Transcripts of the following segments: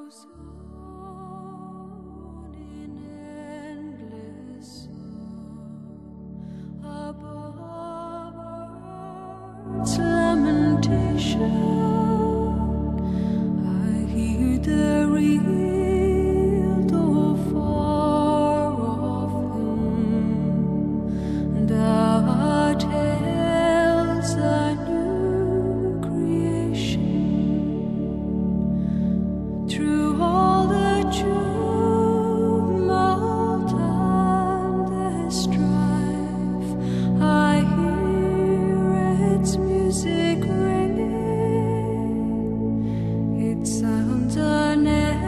goes on in endless song above earth's lamentation. I hear the real though far off hymn that tells a new creation. Through all the tumult and the strife, I hear its music ringing. It sounds an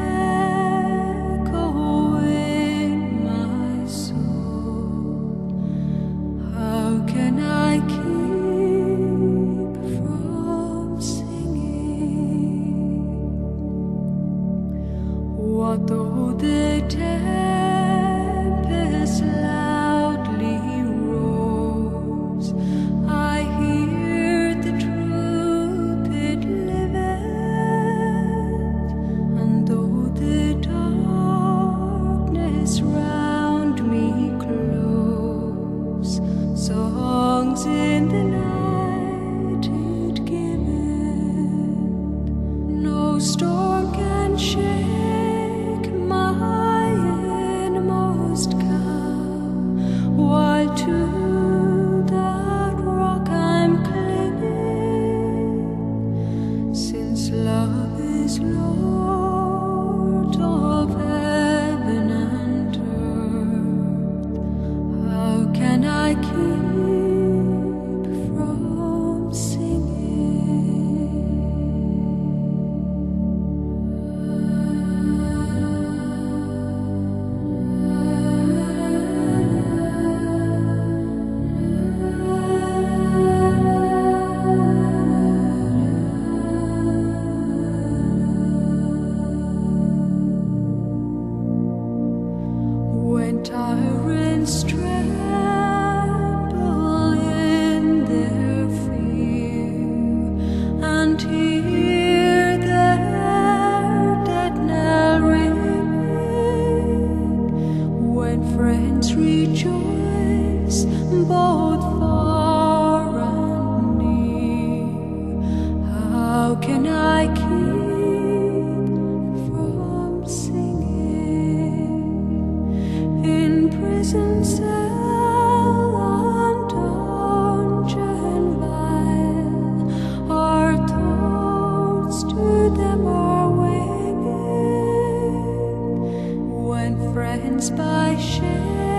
echo in my soul. How can I keep from singing? What though the tempest loudly roars? I hear the truth it liveth, and though the darkness round me close, songs in the night it giveth. No storm can shake my inmost calm, while to that rock I'm clinging. Since love is Lord of heaven and earth, how can I keep from when tyrants tremble in their fear and hear their dead knell ringing, when friends rejoice both far and near, how can I keep from singing? In prison cell and dungeon vile, our thoughts to them are winging. When friends by shame